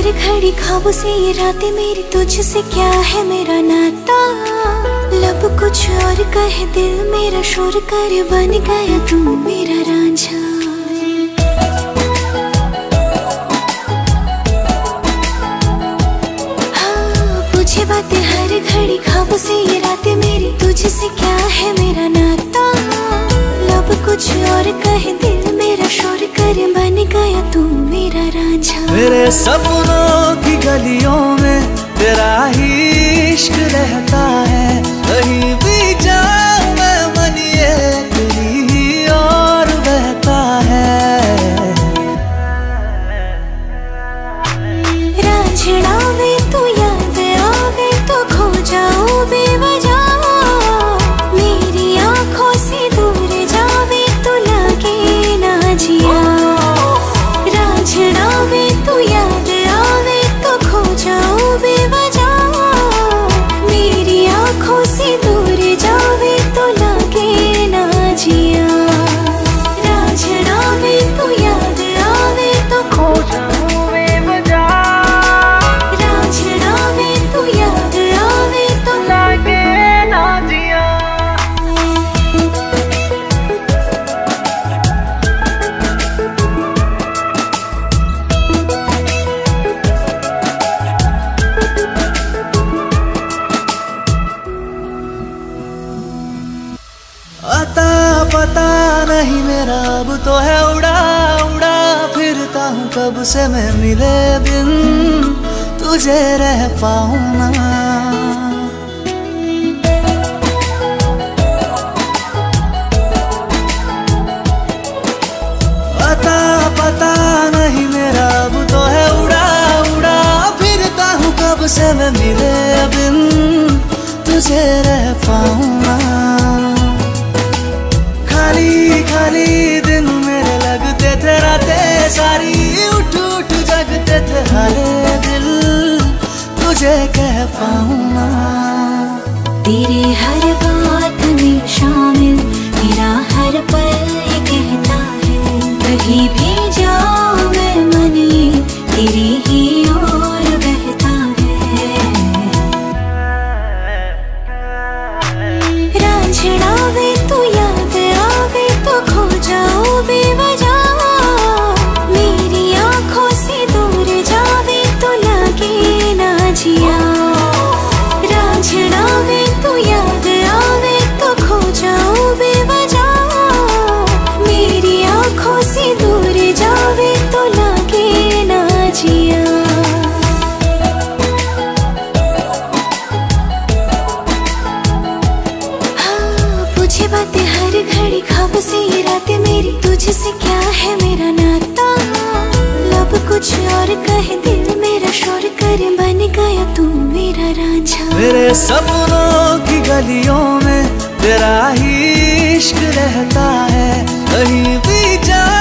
घड़ी ख्वाबों से ये रातें मेरी, तुझसे क्या है मेरा नाता। लब कुछ और कहे दिल मेरा शोर कर, बन गया तू मेरा रांझा। हाँ पूछे बातें हर घड़ी ख्वाबों से ये रातें मेरी, तुझसे क्या है मेरा नाता। लब कुछ और कहे दिल मेरा शोर कर, बन गया तू मेरा रांझा। मेरे सपनों की गलियों में तेरा ही इश्क रहता है, कहीं भी जाऊं मैं मन ये तेरी ही और बहता है। रांझना वे तू याद आवे तो खो जाऊं बेवजह, मेरी आंखों से दूर जावे तो लगे ना जिया। रांझना वे तू याद आवे तो खो जाऊं बेवजह, मेरी आंखों से दूर जावे तो लगे ना जिया। रांझना वे तू याद आवे तो खो जाऊं बेवजह, रांझना वे तू याद आवे तो लगे ना जिया। आता पता नहीं मेरा अब तो है उड़ा उड़ा फिरता हूँ, कब से मैं मिले बिन तुझे रह पाऊँ ना। आता पता नहीं मेरा अब तो है उड़ा उड़ा फिरता हूँ, कब से मैं मिले बिन तुझे रह पाऊँ ना। खाली खाली दिन मेरे लगते थे, रातें सारी उठ उठ जगते थे, हारे दिल तुझे कह पाऊँ ना। तेरे हर बात में शामिल मेरा हर पल ये कहता है, कहीं भी जाऊं मैं मन ये तेरी ही ओर बहता है। रांझना वे तू याद आवे तो खो जाऊं बेवजह, मेरी आंखों से दूर जावे तो लगे ना जिया। रांझना वे तू याद आवे तो खो जाऊं बेवजह, मेरी आंखों से दूर जावे तो लगे ना जिया। हाँ पूछे बातें हर घड़ी ख्वाबों से ये रातें मेरी, तुझसे क्या है मेरा नाता। लब कुछ और कहे दिल मेरा शोर कर, बन गया तू मेरा रांझा। मेरे सपनों की गलियों में तेरा ही इश्क रहता है, कहीं भी जा